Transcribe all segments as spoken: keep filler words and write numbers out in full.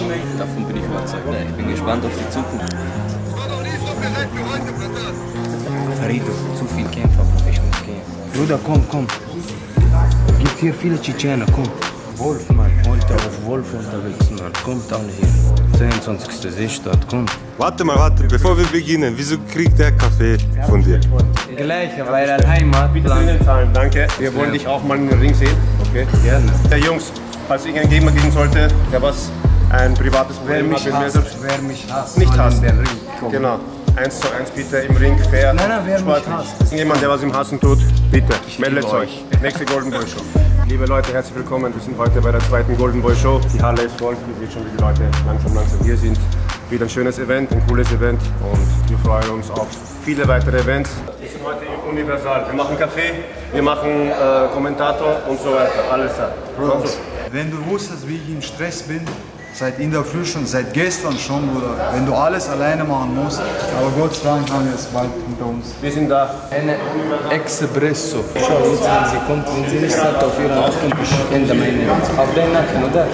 Davon bin ich überzeugt. Ich bin gespannt auf die Zukunft. Farido, zu viel Kämpfer, ich muss gehen. Bruder, komm, komm. Gibt hier viele Tschetschener, komm. Wolf, Mann, heute auf Wolf unterwegs, Mann. Kommt alle hier. zweiundzwanzigste Seestadt, komm. Warte mal, warte, bevor wir beginnen, wieso kriegt der Kaffee von dir? Gleich, weil er Heimat. Bitte zahlen, danke. Wir wollen dich auch mal in den Ring sehen. Okay? Gerne. Der Jungs, falls es irgendeinen Gegner geben sollte, der was ein privates Wer Problem mich hat, hasst, wer mich hasst, nicht hasst. den Ring kommen. Genau. Eins zu eins bitte im Ring, fair, Nein, nein, wer sportlich. mich hasst. Jemand, der was im Hassen tut, bitte, meldet liebe euch. Nächste Golden Boy Show. Liebe Leute, herzlich willkommen. Wir sind heute bei der zweiten Golden Boy Show. Die Halle ist voll. Ihr seht schon, wie die Leute langsam, langsam hier sind. Wieder ein schönes Event, ein cooles Event und wir freuen uns auf viele weitere Events. Wir sind heute im Universal. Wir machen Kaffee, wir machen äh, Kommentator und so weiter. Alles da. Bro, wenn du wusstest, wie ich im Stress bin, seit in der Früh schon, seit gestern schon, Bruder, wenn du alles alleine machen musst, aber Gott sei Dank haben wir es bald hinter uns. Wir sind da. Eine Expresso. Schau, jetzt wenn sie kommt, wenn sie nicht hat auf ihren Nacken, Ende meine. Auf deinen Nacken, oder?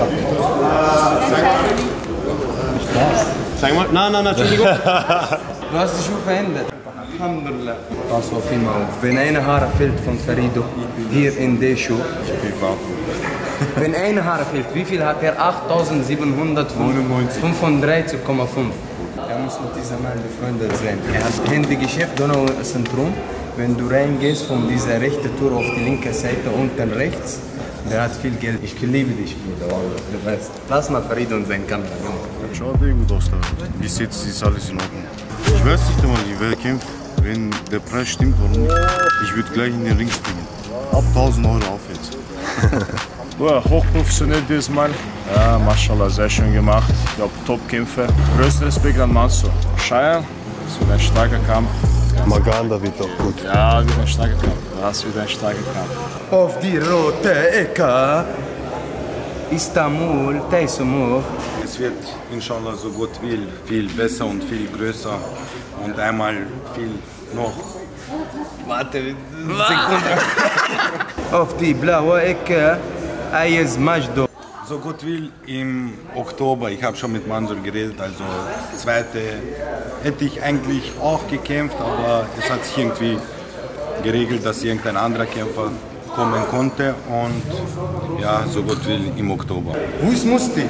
Sag mal, nein, nein, nein, Entschuldigung. Du hast dich schon verändert. Alhamdulillah. Pass auf ihn auf. Wenn eine Haare fehlt von Farido, hier in der Schuh. Wenn eine Haare fehlt, wie viel hat er? achttausendsiebenhundertfünfunddreißig Komma fünf. Er muss mit diesem Mann befreundet sein. Er hat Handygeschäft, Donau-Zentrum. Wenn du reingehst von dieser rechten Tour auf die linke Seite, unten rechts, der hat viel Geld. Ich liebe dich, Bruder. Du weißt. Lass mal Farido und sein Kamera. Schaut eh gut aus da. Bis jetzt ist alles in Ordnung. Ich weiß nicht einmal, wer kämpft. Wenn der Preis stimmt, warum nicht? Ich würde gleich in den Ring springen. Ab tausend Euro aufwärts. Boah, hochprofessionell dieses Mal. Ja, Mashallah, sehr schön gemacht. Ich glaube, Top-Kämpfer. Größten Respekt an Manso. Shire, das wird ein starker Kampf. Maganda wird auch gut. Ja, wird ein starker Kampf. Das wird ein starker Kampf. Auf die rote Ecke, Istanbul, Taisumov. Es wird inshallah so gut will, viel besser und viel größer und einmal viel noch. Warte, Sekunde. Auf die blaue Ecke, Ayez Majdo. So gut will im Oktober, ich habe schon mit Mansur geredet, also zweite hätte ich eigentlich auch gekämpft, aber es hat sich irgendwie geregelt, dass irgendein anderer Kämpfer kommen konnte und ja, so gut will im Oktober. Wo ist Musti?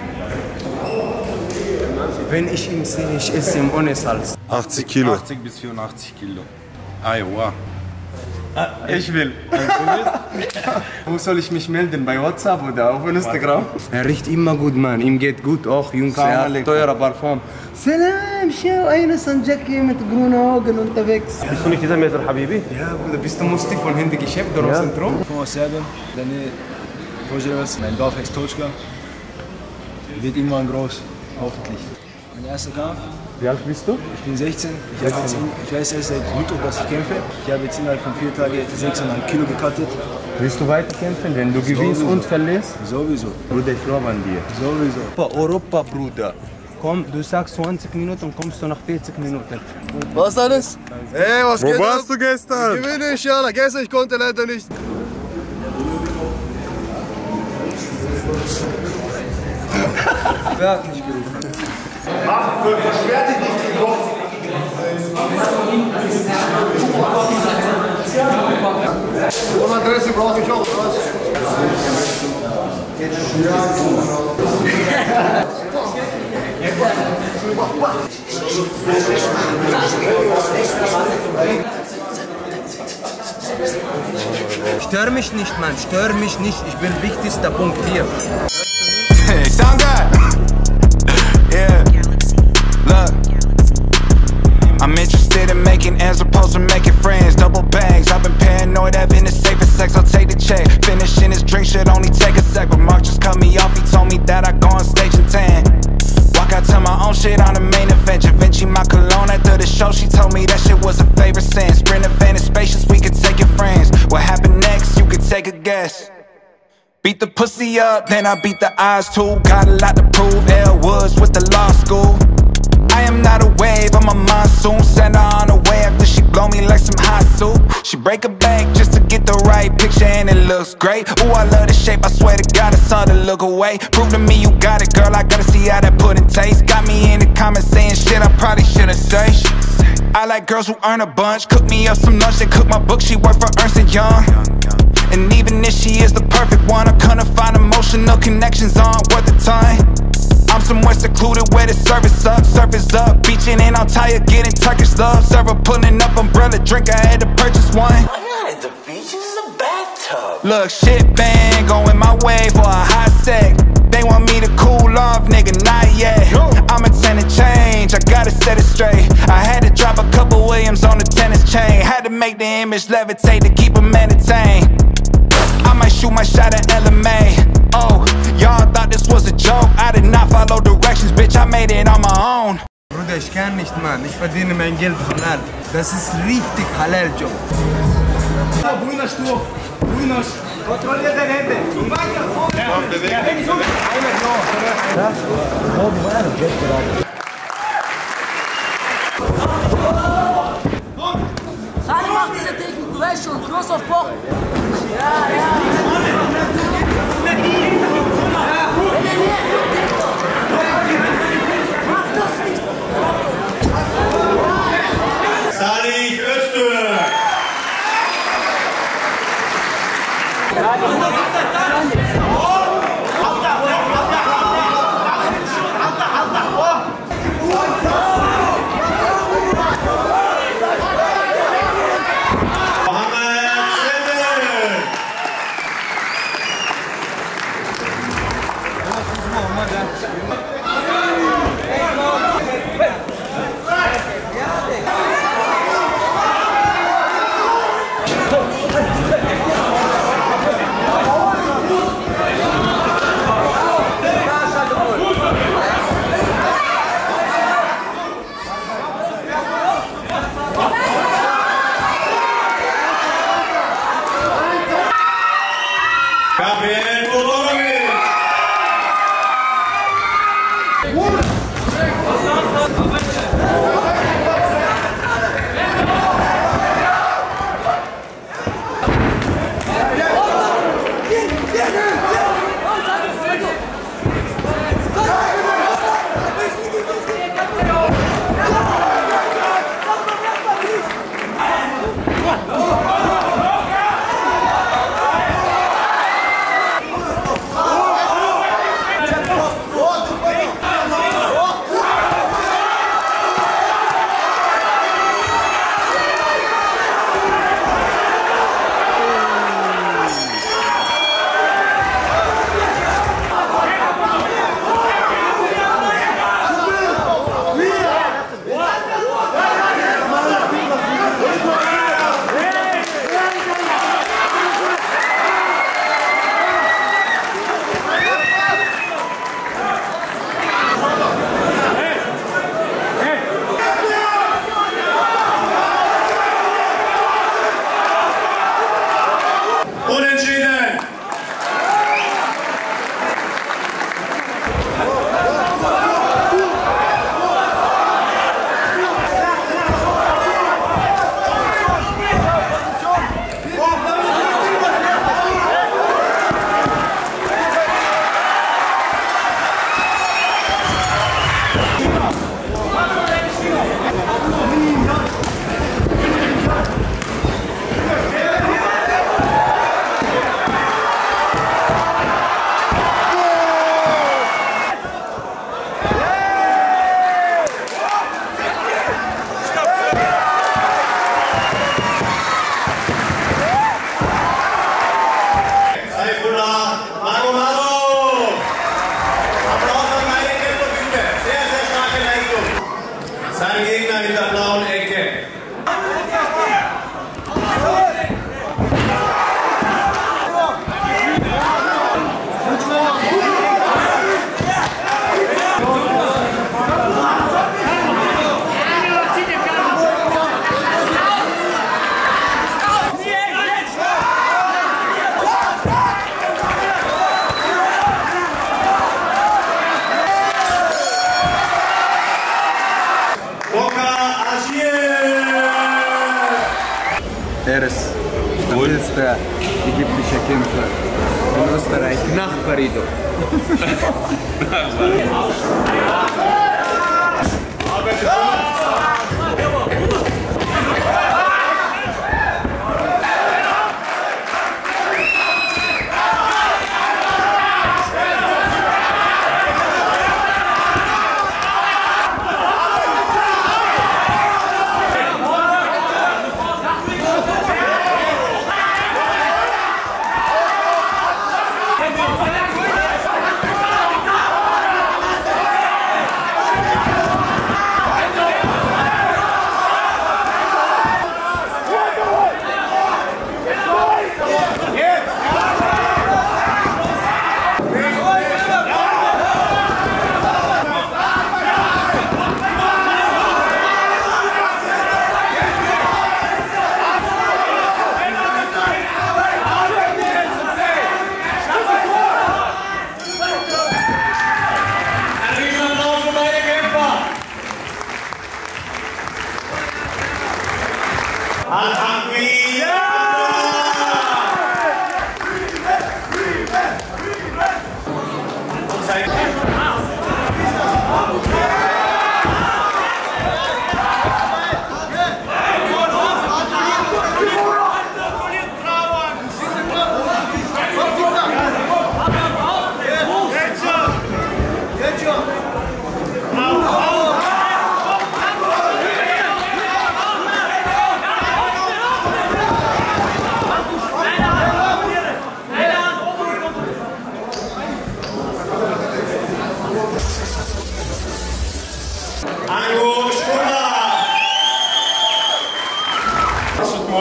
Wenn ich ihn sehe, ich esse ihm ohne Salz. achtzig Kilo. achtzig bis vierundachtzig Kilo. Iowa. Ich will. Wo soll ich mich melden? Bei WhatsApp oder auf Instagram? Er riecht immer gut, Mann. Ihm geht gut auch, Jungs. Er hat teurer Parfum. Salam, schau, einer ist ein Jackie mit grünen Augen unterwegs. Bist du nicht dieser Messer, Habibi? Ja, Bruder, bist du Musti von Handygeschäft, Donau-Zentrum? Ich komme aus Serbien, Dani Kojevac, mein Dorf heißt Točka. Wird irgendwann groß, hoffentlich. Mein erster Kampf. Wie alt bist du? Ich bin sechzehn. Ich, habe jetzt, ich weiß erst seit Mittwoch, dass ich kämpfe. Ich habe jetzt innerhalb von vier Tagen sechseinhalb Kilo gecuttet. Willst du weiter kämpfen, wenn du gewinnst Sowieso. und verlierst? Sowieso. Bruder, ich glaube an dir. Sowieso. Europa, Europa, Bruder. Komm, du sagst zwanzig Minuten, kommst du nach vierzig Minuten. Was alles? Hey, was Wo geht warst ab? du gestern? Ich gewinne, inshallah. Gestern, ich konnte leider nicht. Wer hat mich gerufen? Ach, beschwer dich nicht den Kopf. Und Adresse brauche ich auch, was? Stör mich nicht, Mann, stör mich nicht. Ich bin wichtigster Punkt hier. Hey, sound good. Yeah. Look. I'm interested in making ends opposed to making friends. Double bags, I've been paranoid, having the safest sex. I'll take the check. Finishing this drink should only take a sec. But Mark just cut me off, he told me that I go on stage in ten. Walk out to my own shit on the main event. Givenchy my cologne after the show, she told me that shit was a favorite sin. Sprint event is spacious, we could take your friends. What happened next, you could take a guess. Beat the pussy up, then I beat the eyes too. Got a lot to prove, L Woods with the law school. I am not a wave, I'm a monsoon. Send her on a way after she blow me like some hot soup. She break a bank just to get the right picture and it looks great. Ooh, I love the shape, I swear to God it's hard to look away. Prove to me you got it, girl, I gotta see see how that pudding tastes. Got me in the comments saying shit I probably shouldn't say. I like girls who earn a bunch. Cook me up some lunch and cook my book. She work for Ernst and Young. And even if she is the perfect one, I couldn't find emotional connections on worth the time. I'm somewhere secluded where the service up, surface up. Beaching and I'm tired getting Turkish love. Server pulling up umbrella drink, I had to purchase one. I'm not at the beach, this is a bathtub. Look, shit bang, going my way for a hot sec. They want me to cool off, nigga, not yet. I'm a ten and change, I gotta set it straight. I had to drop a couple Williams on the tennis chain. Had to make the image levitate to keep them entertained. I might shoot my shot at L M A. Oh, y'all thought this was a joke. I did not follow directions, bitch, I made it on my own. Bruder, ich kann nicht, Mann. Ich verdiene mein Geld halal. Das ist richtig Halal-Job. Ruhiger Sturm. Ruhiger. Kontrolliert deine Hände. Und weiter. Ja, bewegen. Einer noch. Ja. Sani macht diese Technik, du weißt schon, Cross auf Bock. Ja, ja. Mach das nicht. Sani Öztürk. Er ist stabilster ägyptischer Kämpfer in Österreich nach Farido.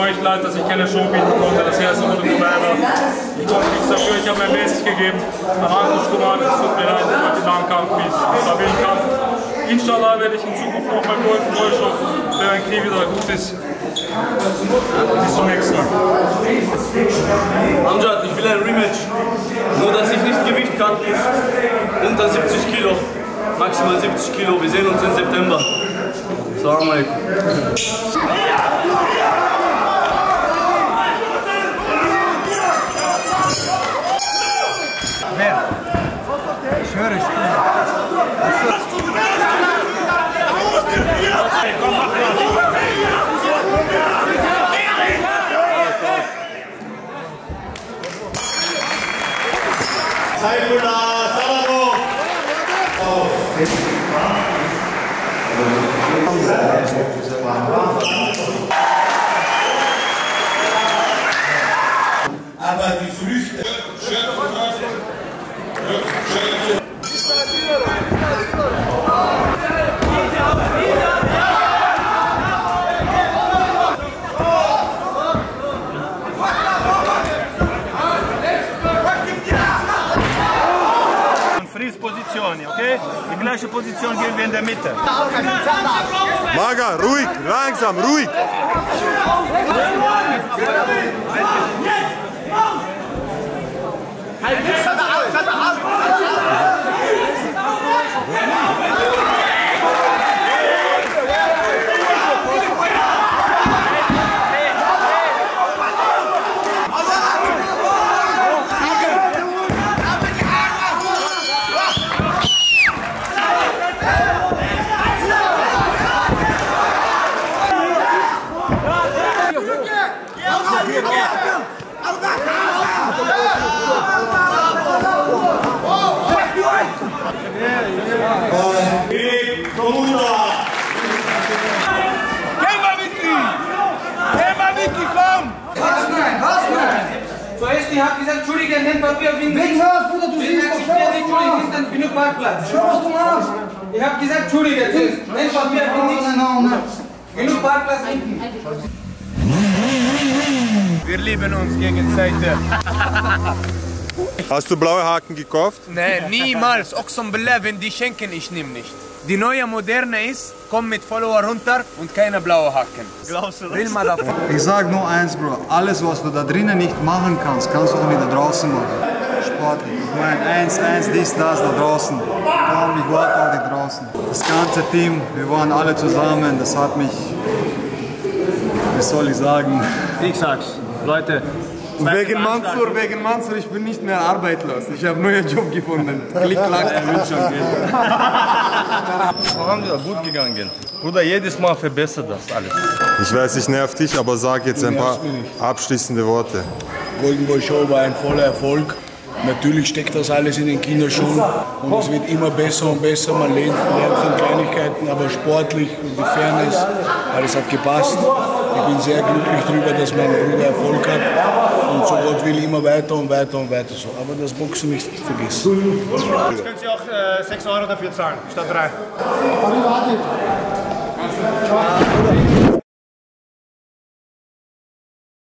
euch leid, dass ich keine Show bieten konnte. Das erste Runde vorbei war. Ich konnte nichts dafür, ich habe mein Bestes gegeben. Am Anfang Roman, es tut mir leid, ich wollte den langen Kampf bieten. Da bin ich Kampf. Inshallah werde ich in Zukunft noch mal Golden Boy schaffen, wenn mein Knie wieder gut ist. Bis zum nächsten Mal. Amjad, ich will ein Rematch. Nur, dass ich nicht Gewicht kann. Unter siebzig Kilo. Maximal siebzig Kilo. Wir sehen uns im September. Assalamu alaikum. Wer? Ich höre es. Komm, mach das. Saifullah Salamov. Aber die Früchte. Posizioni, okay? Die gleiche Position gehen wir in der Mitte. Maga, ruhig, langsam, ruhig. Zuerst, ich hab gesagt, Entschuldige, nimm Papier, bin nicht. Was, Bruder, du siehst doch schon. Entschuldige, ist dann genug Parkplatz. Schau, was du machst. Ich hab gesagt, Entschuldige, nimm Papier, bin nicht. Genug Parkplatz hinten. Wir lieben uns gegenseitig. Hast du blaue Haken gekauft? Nein, niemals. Oxum Billah, wenn die schenken, ich nehme nicht. Die neue Moderne ist, komm mit Follower runter und keine blaue Haken. Glaubst du das? Ich sag nur eins, Bro. Alles, was du da drinnen nicht machen kannst, kannst du auch nicht da draußen machen. Sportlich. Ich meine, eins, eins, dies, das da draußen. Darum, ich warte auch nicht draußen. Das ganze Team, wir waren alle zusammen. Das hat mich, wie soll ich sagen? Ich sag's, Leute. Wegen Mansur, wegen Mansur, ich bin nicht mehr arbeitslos. Ich habe einen neuen Job gefunden. Klick, klack, er will schon gehen. Warum ist gut gegangen? Bruder, jedes Mal verbessert das alles. Ich weiß, ich nerv dich, aber sag jetzt ein paar abschließende Worte. Golden Boy Show war ein voller Erfolg. Natürlich steckt das alles in den Kinderschuhen und es wird immer besser und besser. Man lernt, lernt von Kleinigkeiten, aber sportlich und die Fairness, alles hat gepasst. Ich bin sehr glücklich darüber, dass mein Bruder Erfolg hat und so Gott will immer weiter und weiter und weiter so. Aber das Boxen nicht vergessen. Jetzt können Sie auch äh, sechs Euro dafür zahlen, statt drei.